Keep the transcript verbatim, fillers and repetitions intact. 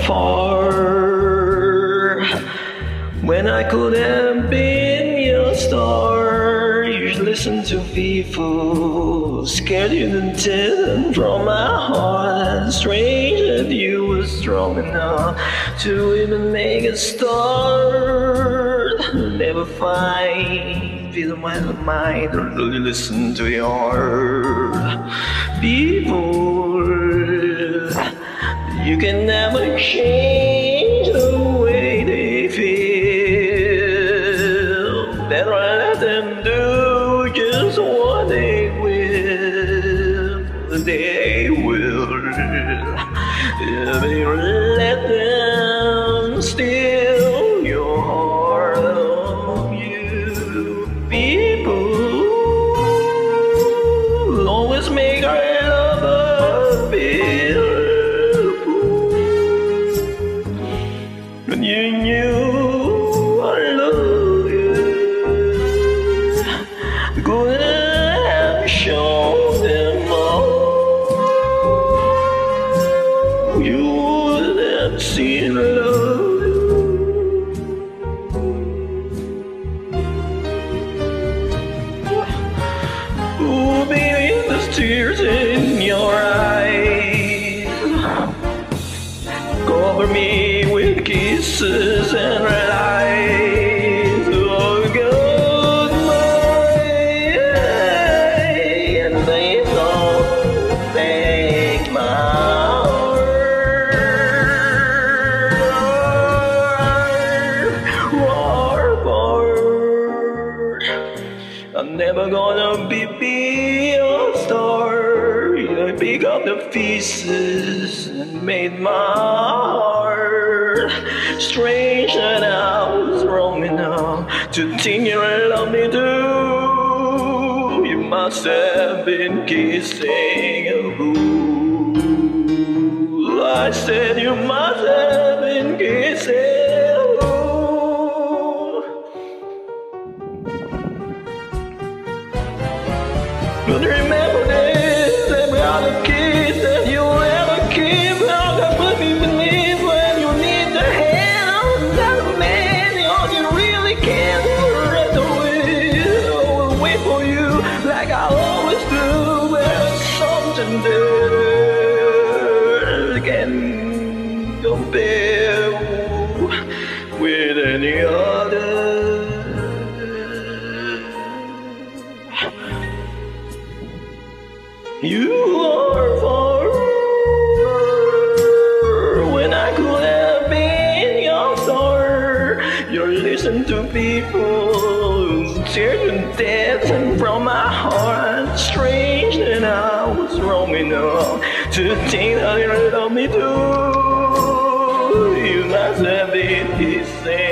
far when I could have been your star. You listen to people scared you to death from my heart. Strange that you were strong enough to even make a start. Never find peace of mind or listen to your heart. People, you can never change the way they feel. Better let them do just what they will. They will. Let them steal your heart of you. People always make our love beautiful. When you knew I love you, could have shown them all. You would have seen love. Ooh, baby, there's tears in your eyes. Cover me with kisses and lies. Oh, goodbye, and they don't take my heart. War, I'm never gonna be, be a star. I pick up the pieces and made my heart strange that I was wrong enough to think you love me too. You must have been kissing a fool. I said you must have been kissing a fool. But remember this, every other kiss that you ever keep, how can put me beneath when you need the hand of that man. All you really can do right away. I will wait for you like I always do. There's something there that can compare with any other. You are far when I could have been your star. You listen to people tear to death and from my heart. Strange that I was wrong enough to think that you love me too. You must have been the same.